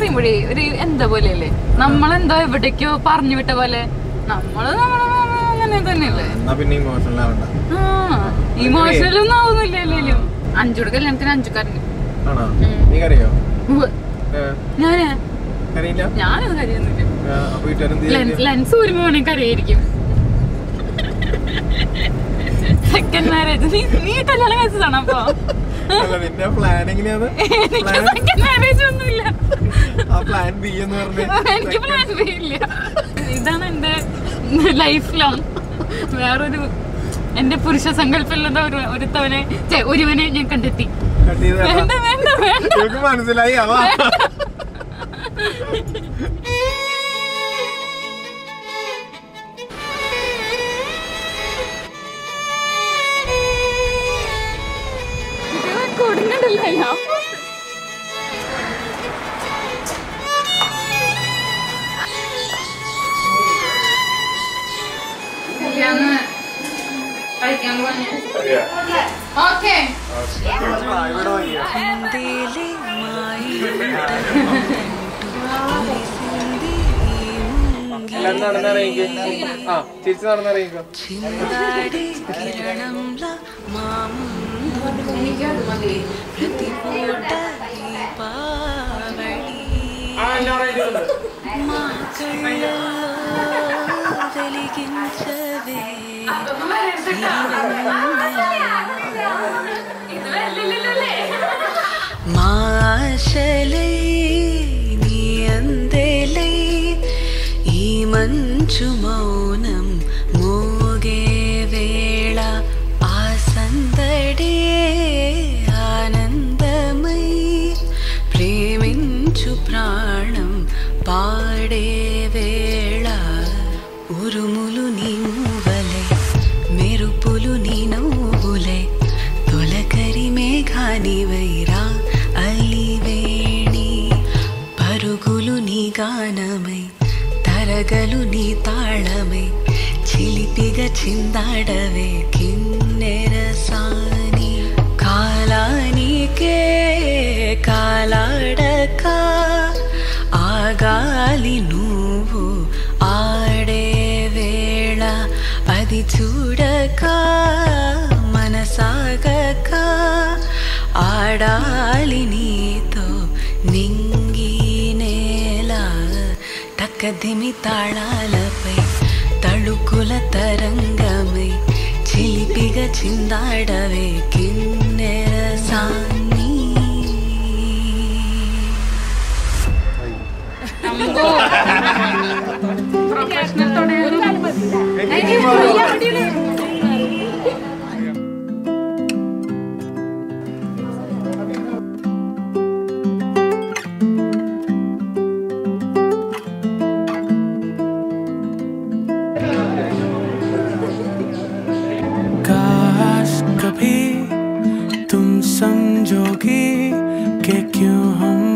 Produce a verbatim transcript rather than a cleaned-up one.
പറയുമ്പോഴേ ഒരു എന്താ പോലെയല്ലേ, നമ്മളെന്തോ എവിടേക്കോ പറഞ്ഞു വിട്ട പോലെ. നമ്മള് അങ്ങനെ തന്നെയല്ലേ. ഇമോഷണൽ ഒന്നും ആവുന്നില്ലല്ലോ. അഞ്ചുടെ കല്യാണത്തിന് അഞ്ചു കരഞ്ഞു. ഞാന് ഞാനത് കരയൊന്നുമില്ല. ലെൻസ് ഊരുമ്പോ വേണമെങ്കിൽ കരയായിരിക്കും. സെക്കൻഡ് മാരേജ് നീ നീ കല്യാണം കഴിച്ചതാണോ? അപ്പൊ സെക്കൻഡ് മാരേജ് ഒന്നുമില്ല. എനിക്ക് പ്ലാൻ ബി ഇല്ല. ഇതാണ് എന്റെ ലൈഫ് ലോങ്. വേറൊരു എന്റെ പുരുഷ സങ്കല്പമില്ലാത്ത ഒരു ഒരുത്തവനെ ഒരുവനെ ഞാൻ കണ്ടെത്തി. വേണ്ട വേണ്ട വേണ്ട മനസ്സിലായി. കൊടുക്കണ്ടല്ലോ. കഴിക്കാൻ പോവാ. ഓക്കെ തിരിച്ചു നടന്നിറങ്ങിക്കോ. മാശലൈ നീ അന്തലൈ ഈ മഞ്ചു മൗനം മോഗേ വേള ആസന്തടേ ആനന്ദമൈ ప్రేమించు ప్రాణం పాడే వేళ ఉరుములు నీ మూవలే మెరుపులు నీ నవ్వులే తొలకరి మేఘాని వైరా అలివేణి పరుగులు నీ గానమై తరగలు నీ తాళమై చిలిపిగా చిందాడవే కిన్నెరసాని కాలానికే కాలాడక ఆగాలి నువ్వు ఆడే వేళ అది చూడక మనసాగక ఆడాలి నీతో నింగి నేల తక్కదిమి తాళాలపై తళుకుల తరంగమై చిలిపిగా చిందాడవే కిన్నెరసాని काश कभी तुम समझोगी कि क्यों हम